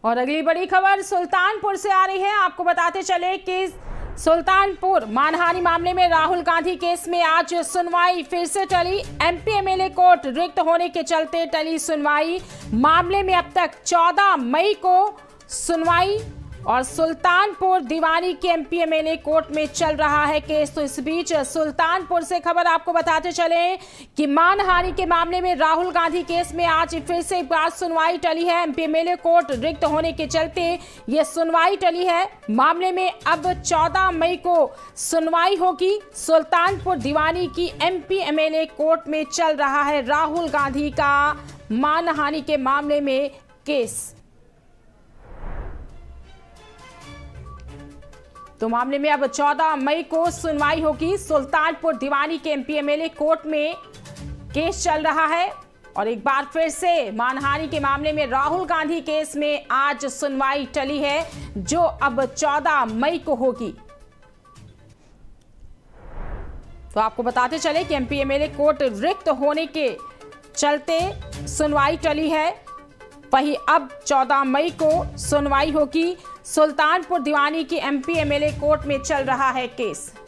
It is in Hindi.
और अगली बड़ी खबर सुल्तानपुर से आ रही है। आपको बताते चले कि सुल्तानपुर मानहानि मामले में राहुल गांधी केस में आज सुनवाई फिर से टली। एमपी एमएलए कोर्ट रिक्त होने के चलते टली सुनवाई। मामले में अब तक 14 मई को सुनवाई और सुल्तानपुर दीवानी के एमपी एमएलए कोर्ट में चल रहा है केस। तो इस बीच सुल्तानपुर से खबर आपको बताते चले कि मानहानि के मामले में राहुल गांधी केस में आज फिर से एक बार सुनवाई टली है। एमपी एमएलए कोर्ट रिक्त होने के चलते ये सुनवाई टली है। मामले में अब 14 मई को सुनवाई होगी। सुल्तानपुर दीवानी की एमपी एमएलए कोर्ट में चल रहा है राहुल गांधी का मानहानि के मामले में केस। तो मामले में अब 14 मई को सुनवाई होगी। सुल्तानपुर दीवानी के एमपी एमएलए कोर्ट में केस चल रहा है और एक बार फिर से मानहानि के मामले में राहुल गांधी केस में आज सुनवाई टली है, जो अब 14 मई को होगी। तो आपको बताते चले कि एमपी एमएलए कोर्ट रिक्त होने के चलते सुनवाई टली है। वहीं अब 14 मई को सुनवाई होगी। सुल्तानपुर दीवानी की एमपी एमएलए कोर्ट में चल रहा है केस।